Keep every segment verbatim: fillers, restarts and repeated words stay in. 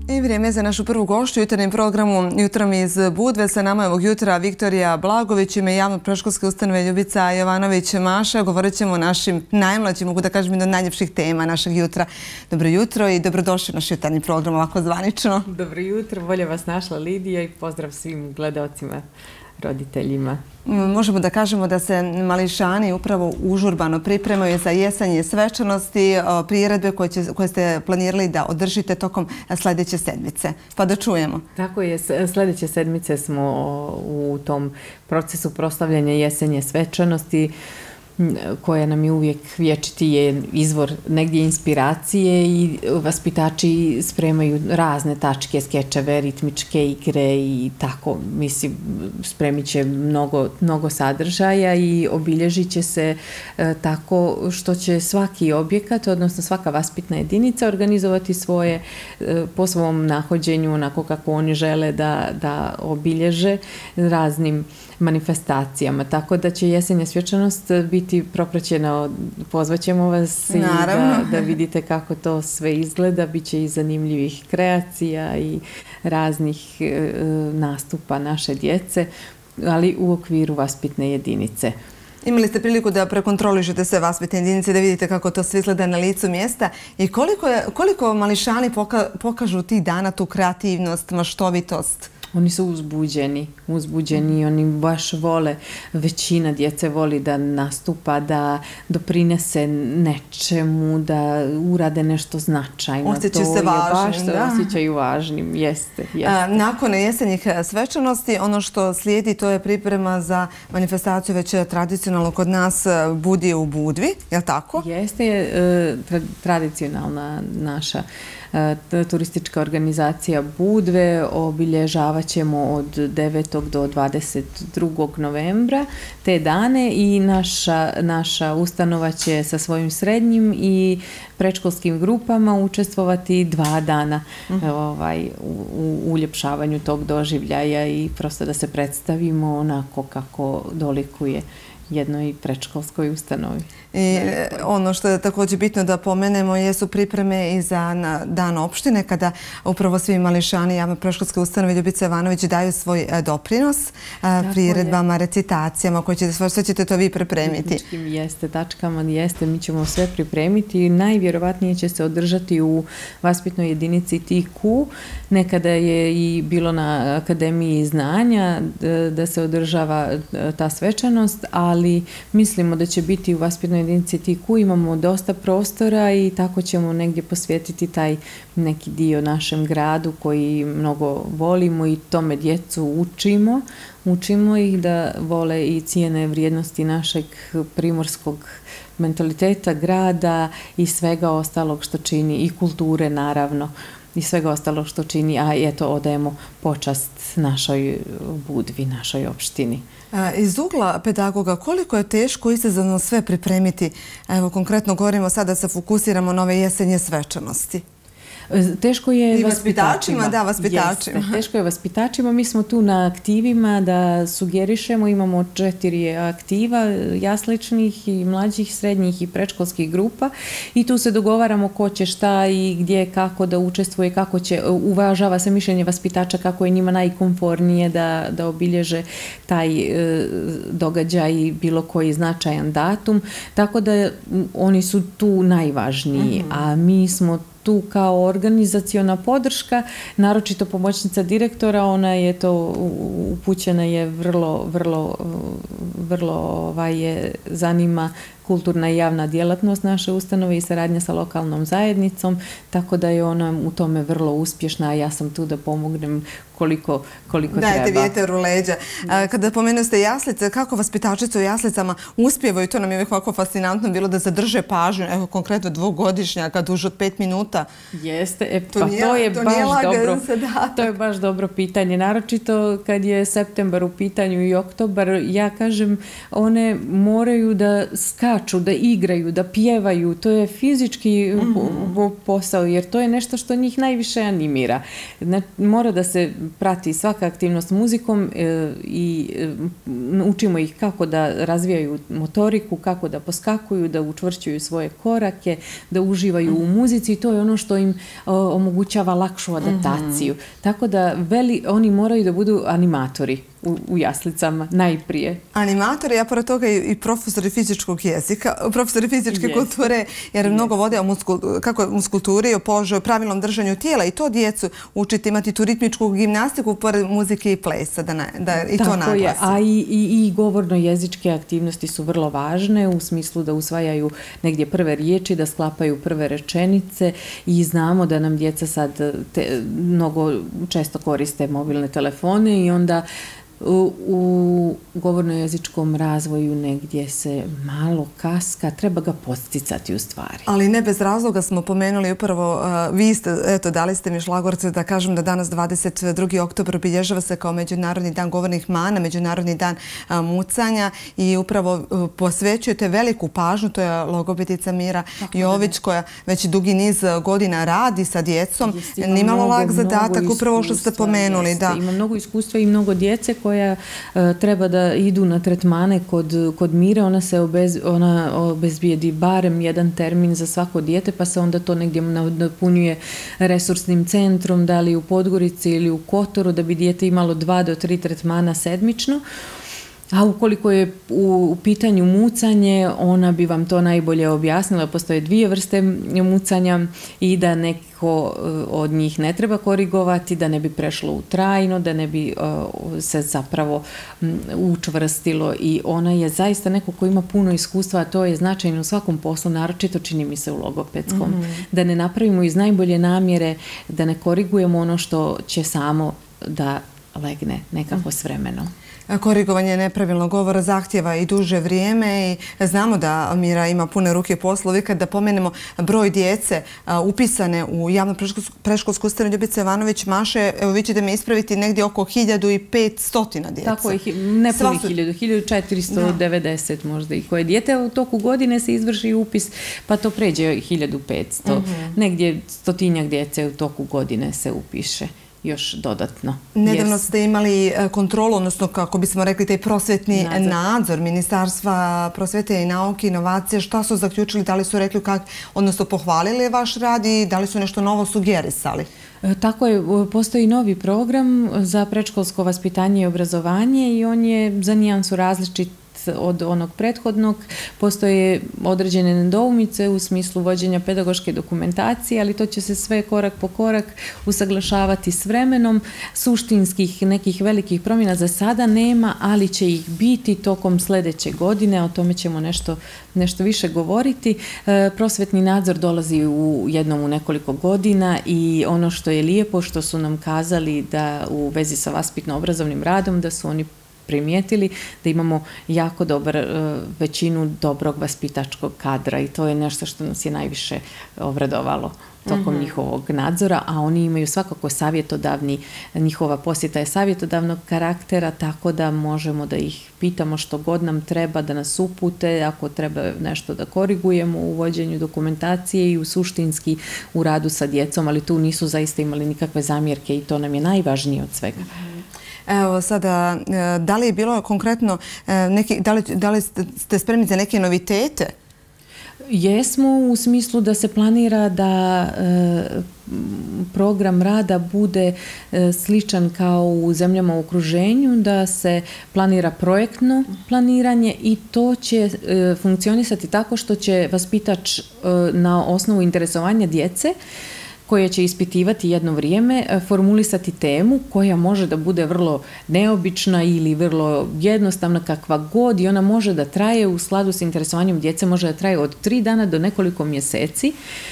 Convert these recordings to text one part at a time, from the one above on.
I vrijeme za našu prvu gošću u jutarnjem programu Jutrom iz Budve. Sa nama je ovog jutra Viktorija Blagović, ime javno predškolske ustanove Ljubica Jovanović-Maša. Govorit ćemo o našim najmlađim, mogu da kažem, jedno od najljepših tema našeg jutra. Dobro jutro i dobrodošli u naš jutarnji program, ovako zvanično. Dobro jutro, bolje vas našla Lidija i pozdrav svim gledalcima, roditeljima. Možemo da kažemo da se mališani upravo užurbano pripremaju za jesenje svečanosti, priredbe koje ste planirali da održite tokom sljedeće sedmice. Pa da čujemo. Tako je, sljedeće sedmice smo u tom procesu proslavljanja jesenje svečanosti, koja nam je uvijek vječiti je izvor negdje inspiracije i vaspitači spremaju razne tačke, skečeve, ritmičke igre i tako, mislim, spremit će mnogo, mnogo sadržaja i obilježit će se e, tako što će svaki objekat, odnosno svaka vaspitna jedinica organizovati svoje e, po svom nahođenju, onako kako oni žele da, da obilježe raznim manifestacijama, tako da će jesenja svečanost biti propraćena, pozvaćemo vas i da, da vidite kako to sve izgleda, bit će i zanimljivih kreacija i raznih e, nastupa naše djece, ali u okviru vaspitne jedinice. Imali ste priliku da prekontrolišete sve vaspitne jedinice, da vidite kako to sve izgleda na licu mjesta i koliko, je, koliko mališani poka, pokažu tih dana tu kreativnost, maštovitost? Oni su uzbuđeni, uzbuđeni i oni baš vole, većina djece voli da nastupa, da doprinese nečemu, da urade nešto značajno. Osjećaju se važnim, baš se osjećaju važnim, jeste, jeste. A, nakon jesenjih svečanosti, ono što slijedi to je priprema za manifestaciju već tradicionalno kod nas Budije u Budvi, je li tako? Jeste, tra, tradicionalna naša turistička organizacija Budve. Obilježavat ćemo od devetog do dvadeset drugog novembra te dane i naša, naša ustanova će sa svojim srednjim i predškolskim grupama učestvovati dva dana uh-huh. ovaj, u, u uljepšavanju tog doživljaja i prosto da se predstavimo onako kako dolikuje jednoj predškolskoj ustanovi. I ono što je također bitno da pomenemo jesu pripreme i za dan opštine, kada upravo svi mališani javno predškolske ustanove Ljubica Jovanović daju svoj doprinos priredbama, recitacijama, koje ćete, sve ćete to vi pripremiti. Jeste, tačkama jeste, mi ćemo sve pripremiti i najvjerovatnije će se održati u vaspitnoj jedinici T Q. Nekada je i bilo na Akademiji znanja da se održava ta svečanost, ali mislimo da će biti u vaspitnoj jedinici T Q. Imamo dosta prostora i tako ćemo negdje posvetiti taj neki dio našem gradu koji mnogo volimo i tome djecu učimo. Učimo ih da vole i cijene vrijednosti našeg primorskog mentaliteta, grada i svega ostalog što čini i kulture naravno i svega ostalog što čini, a eto odajemo počast našoj Budvi, našoj opštini. Iz ugla pedagoga, koliko je teško izazovno sve pripremiti? Evo, konkretno govorimo sada da se fokusiramo na ove jesenje svečanosti. Teško je I vaspitačima. Da, vaspitačima. Jeste, teško je vaspitačima. Mi smo tu na aktivima da sugerišemo. Imamo četiri aktiva jasličnih i mlađih, srednjih i predškolskih grupa i tu se dogovaramo ko će šta i gdje, kako da učestvuje, kako će, uvažava se mišljenje vaspitača kako je njima najkomfornije da, da obilježe taj e, događaj i bilo koji značajan datum. Tako da oni su tu najvažniji, mm-hmm. a mi smo tu kao organizaciona podrška, naročito pomoćnica direktora, ona je to upućena je vrlo, vrlo, vrlo ovaj, je zanima kulturna i javna djelatnost naše ustanove i saradnja sa lokalnom zajednicom, tako da je ona u tome vrlo uspješna, a ja sam tu da pomognem koliko, koliko Dajte treba. Dajte vjetar u leđa. A, kada pomenuste jaslice, kako vaspitačice u jaslicama uspijevaju, to nam je uvijek ovako fascinantno bilo da zadrže pažnju, evo konkretno dvogodišnjaka duže od pet minuta. Jeste, e, to pa nije, to je to baš dobro. To je baš dobro pitanje, naročito kad je septembar u pitanju i oktobar, ja kažem, one moraju da skaču skaču, da igraju, da pjevaju. To je fizički mm-hmm. posao, jer to je nešto što njih najviše animira. Znači, mora da se prati svaka aktivnost muzikom e, i e, učimo ih kako da razvijaju motoriku, kako da poskakuju, da učvršćuju svoje korake, da uživaju mm-hmm. u muzici i to je ono što im o, omogućava lakšu adaptaciju. Mm-hmm. Tako da veli, oni moraju da budu animatori u, u jaslicama najprije. Animatori, a pored toga i profesori fizičkog jezika, profesori fizičke yes. kulture, jer yes. mnogo vode o muskul, kako je muskulturi, o položaju, pravilnom držanju tijela i to djecu učiti imati tu ritmičku gimnastiku pored muzike i plesa, da, na, da i Tako to naglasi. Je, a i, i, i govorno-jezičke aktivnosti su vrlo važne u smislu da usvajaju negdje prve riječi, da sklapaju prve rečenice i znamo da nam djeca sad te, mnogo često koriste mobilne telefone i onda U, u govorno-jezičkom razvoju negdje se malo kaska, treba ga podsticati u stvari. Ali ne bez razloga smo pomenuli upravo, uh, vi ste, eto, dali ste mi šlagvorce da kažem da danas dvadeset drugi oktobar obilježava se kao Međunarodni dan govornih mana, Međunarodni dan uh, mucanja i upravo uh, posvećujete veliku pažnju, to je logopedica Mira Tako Jović koja već dugi niz godina radi sa djecom. Nimalo lak zadatak, upravo što ste pomenuli. Jeste, da. Ima mnogo iskustva i mnogo djece koja uh, treba da idu na tretmane kod, kod Mire. Ona se obez, ona obezbijedi barem jedan termin za svako dijete, pa se onda to negdje napunjuje resursnim centrom, da li u Podgorici ili u Kotoru, da bi dijete imalo dva do tri tretmana sedmično. A ukoliko je u, u pitanju mucanje, ona bi vam to najbolje objasnila. Postoje dvije vrste mucanja i da neko od njih ne treba korigovati, da ne bi prešlo u trajno, da ne bi uh, se zapravo um, učvrstilo. I ona je zaista neko ko ima puno iskustva, a to je značajno u svakom poslu, naročito čini mi se u logopedskom. Mm-hmm. Da ne napravimo iz najbolje namjere, da ne korigujemo ono što će samo da legne nekako s vremenom. Korigovanje nepravilnog govora zahtjeva i duže vrijeme i znamo da Mira ima pune ruke posla. Kad pomenemo broj djece upisane u javno predškolsku ustanovu Ljubice Jovanović Maše, evo vi ćete me ispraviti, negdje oko hiljadu petsto djece. Tako je, ne puni hiljadu, hiljadu četiristo devedeset možda i koje dijete. U toku godine se izvrši upis, pa to pređe hiljadu petsto. Mm-hmm. Negdje stotinjak djece u toku godine se upiše još dodatno. Nedavno yes. ste imali kontrolu, odnosno kako bismo rekli taj prosvetni nadzor, nadzor Ministarstva prosvete i nauke, inovacije. Šta su zaključili, da li su rekli kak, odnosno pohvalili vaš rad i da li su nešto novo sugerisali? Tako je, postoji novi program za predškolsko vaspitanje i obrazovanje i on je za nijansu različit od onog prethodnog. Postoje određene nedoumice u smislu vođenja pedagoške dokumentacije, ali to će se sve korak po korak usaglašavati s vremenom. Suštinskih nekih velikih promjena za sada nema, ali će ih biti tokom sljedeće godine. O tome ćemo nešto, nešto više govoriti. E, prosvetni nadzor dolazi u jednom u nekoliko godina i ono što je lijepo, što su nam kazali da u vezi sa vaspitno-obrazovnim radom, da su oni primijetili da imamo jako dobar većinu dobrog vaspitačkog kadra i to je nešto što nas je najviše obradovalo tokom mm-hmm. njihovog nadzora, a oni imaju svakako savjetodavni, njihova posjeta je savjetodavnog karaktera, tako da možemo da ih pitamo što god nam treba, da nas upute, ako treba nešto da korigujemo u vođenju dokumentacije i u suštinski u radu sa djecom, ali tu nisu zaista imali nikakve zamjerke i to nam je najvažnije od svega. Mm-hmm. Evo sada, da li je bilo konkretno, neki, da li, da li ste spremni za neke novitete? Jesmo, u smislu da se planira da e, program rada bude e, sličan kao u zemljama u okruženju, da se planira projektno planiranje i to će e, funkcionisati tako što će vaspitač e, na osnovu interesovanja djece koje će ispitivati jedno vrijeme, formulisati temu koja može da bude vrlo neobična ili vrlo jednostavna kakva god i ona može da traje u skladu s interesovanjem djece, može da traje od tri dana do nekoliko mjeseci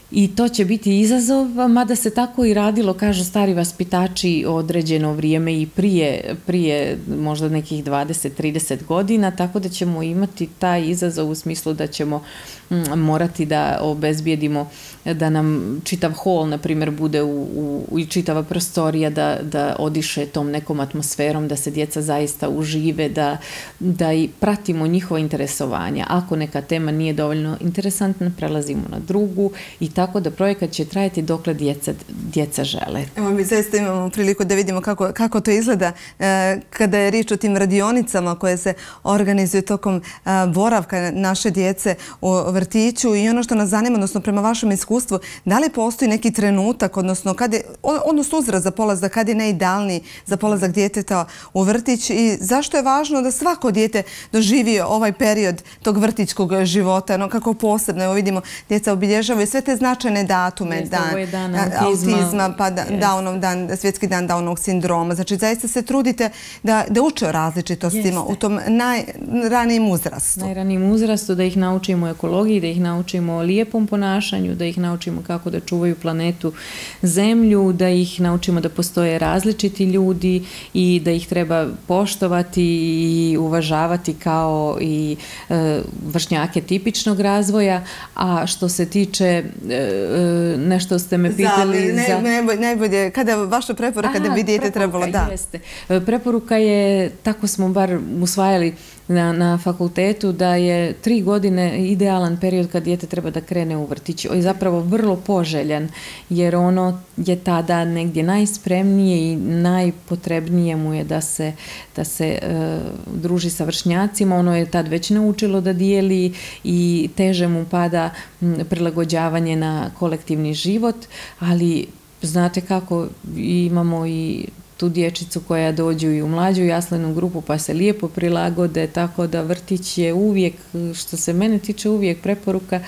I to će biti izazov, mada se tako i radilo, kažu stari vaspitači, određeno vrijeme i prije, prije možda nekih dvadeset do trideset godina, tako da ćemo imati taj izazov u smislu da ćemo morati da obezbijedimo da nam čitav hol, na primjer, bude u, u, i čitava prostorija da, da odiše tom nekom atmosferom, da se djeca zaista užive, da, da i pratimo njihova interesovanja. Ako neka tema nije dovoljno interesantna, prelazimo na drugu i tako da projekat će trajati dokle djeca, djeca žele. Evo, mi zaista imamo priliku da vidimo kako, kako to izgleda e, kada je riječ o tim radionicama koje se organizuju tokom e, boravka naše djece u vrtiću i ono što nas zanima, odnosno prema vašem iskustvu, da li postoji neki trenutak, odnosno, kad je, odnosno uzrast za polazak, kad je najidealniji za polazak djeteta u vrtić i zašto je važno da svako dijete doživi ovaj period tog vrtićkog života, no kako posebno, evo vidimo, djeca obilježavaju sve te značajne datume, Jeste, dan, ovo je dan autizma, autizma, pa da, Downov dan, svjetski dan Downovog sindroma. Znači, zaista se trudite da, da uče o različitostima Jeste. u tom najranijim uzrastu. Najranijim uzrastu, da ih naučimo ekologiji, da ih naučimo o lijepom ponašanju, da ih naučimo kako da čuvaju planetu Zemlju, da ih naučimo da postoje različiti ljudi i da ih treba poštovati i uvažavati kao i e, vršnjake tipičnog razvoja. A što se tiče, e, nešto ste me pitali za... Ne, za... Najbolje, najbolje, kada je vaša preporuka Aha, da bi dijete trebalo, da. Jeste. Preporuka je, tako smo bar usvajali na, na fakultetu, da je tri godine idealan period kad dijete treba da krene u vrtić. On je zapravo vrlo poželjan, jer ono je tada negdje najspremnije i najpotrebnije mu je da se, da se e, druži sa vršnjacima. Ono je tad već naučilo da dijeli i teže mu pada m, prilagođavanje na kolektivni život, ali znate kako, imamo i tu dječicu koja dođu i u mlađu jaslenu grupu pa se lijepo prilagode, tako da vrtić je uvijek, što se mene tiče, uvijek preporuka.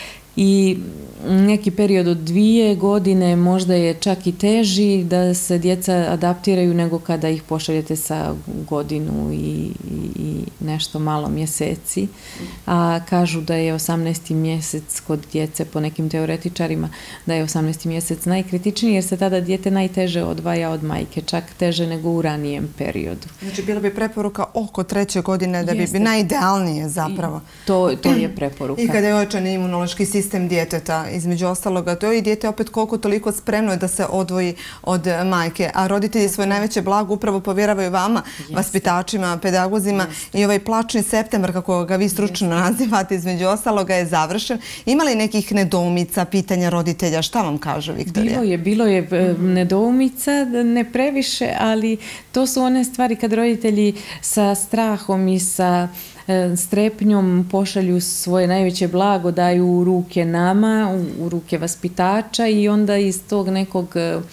I neki period od dvije godine možda je čak i teži da se djeca adaptiraju nego kada ih pošaljete sa godinu i, i, i nešto malo mjeseci. A kažu da je osamnaesti mjesec kod djece, po nekim teoretičarima, da je osamnaesti mjesec najkritičniji jer se tada dijete najteže odvaja od majke, čak teže nego u ranijem periodu. Znači, bila bi preporuka oko treće godine da bi bi najidealnije zapravo. I to, to je preporuka. I kada je ojačan imunološki sistem sistem djeteta, između ostaloga, to je i dijete opet koliko toliko spremno da se odvoji od majke, a roditelji svoje najveće blago upravo povjeravaju vama, Jeste. vaspitačima, pedagozima Jeste. i ovaj plačni septembar, kako ga vi stručno Jeste. nazivate, između ostaloga je završen. Ima li nekih nedoumica, pitanja roditelja? Šta vam kaže Viktorija? Bilo je, bilo je mm-hmm. nedoumica, ne previše, ali to su one stvari kad roditelji sa strahom i sa strepnjom pošalju svoje najveće blago, daju u ruke nama, u, u ruke vaspitača i onda iz tog nekog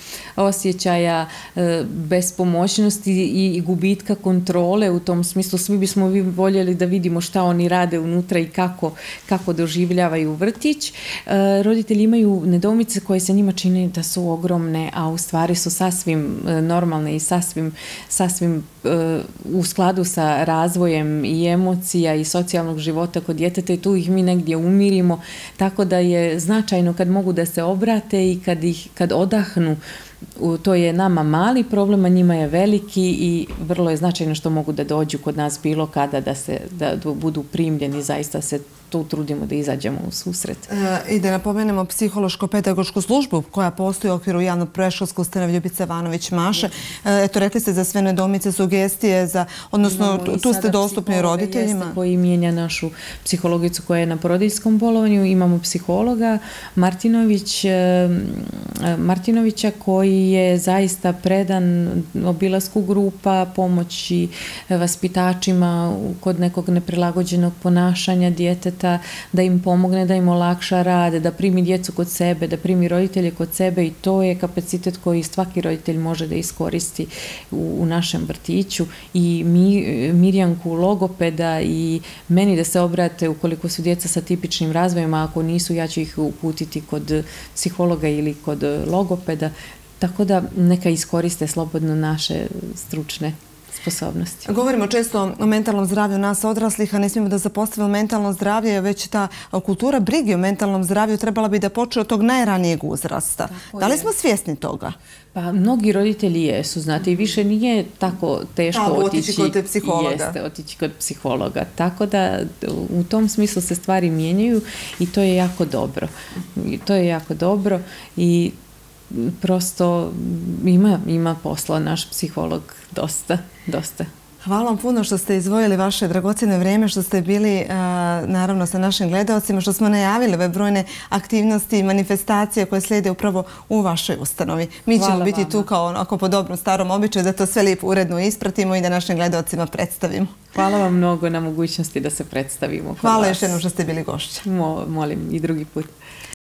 osjećaja bespomoćnosti i, i gubitka kontrole u tom smislu, svi bismo vi voljeli da vidimo šta oni rade unutra i kako, kako doživljavaju vrtić. Roditelji imaju nedoumice koje se njima čini da su ogromne, a u stvari su sasvim normalne i sasvim, sasvim u skladu sa razvojem i emocija i socijalnog života kod djeteta i tu ih mi negdje umirimo, tako da je značajno kad mogu da se obrate i kad, ih, kad odahnu. To je nama mali problem, a njima je veliki i vrlo je značajno što mogu da dođu kod nas bilo kada da, se, da budu primljeni, zaista se tu trudimo da izađemo u susret. E, I da napomenemo psihološko-pedagošku službu koja postoji u okviru javnog predškolskog ustanove Ljubica Ivanović Maše. E, eto, rekli ste za sve nedoumice, sugestije, za, odnosno tu, tu ste dostupni roditeljima. Jeste, koji mijenja našu psihologicu koja je na porodiljskom bolovanju. Imamo psihologa Martinović, Martinovića koji je zaista predan obilasku grupa, pomoći vaspitačima kod nekog neprilagođenog ponašanja djeteta, da im pomogne, da im olakša rad, da primi djecu kod sebe, da primi roditelje kod sebe i to je kapacitet koji svaki roditelj može da iskoristi u, u našem vrtiću i mi, Mirjanku logopeda i meni da se obrate ukoliko su djeca sa tipičnim razvojem, a ako nisu ja ću ih uputiti kod psihologa ili kod logopeda, tako da neka iskoriste slobodno naše stručne sposobnosti. Govorimo često o mentalnom zdravlju nas odraslih, a ne smijemo da zapostavimo mentalno zdravlje, već ta kultura brige o mentalnom zdravlju trebala bi da počne od tog najranijeg uzrasta. Da li smo svjesni toga? Pa mnogi roditelji jesu, znate, i više nije tako teško otići kod psihologa. Jeste, otići kod psihologa. Tako da u tom smislu se stvari mijenjaju i to je jako dobro. I to je jako dobro i prosto ima, ima posla naš psiholog dosta, dosta. Hvala vam puno što ste izdvojili vaše dragocjeno vrijeme, što ste bili naravno sa našim gledaocima, što smo najavili ove brojne aktivnosti i manifestacije koje slijede upravo u vašoj ustanovi. Mi ćemo Hvala biti vama. tu kao onako po dobrom starom običaju da to sve lijepo uredno ispratimo i da našim gledaocima predstavimo. Hvala vam mnogo na mogućnosti da se predstavimo. Hvala još jednom što ste bili gošća. Mo, molim i drugi put.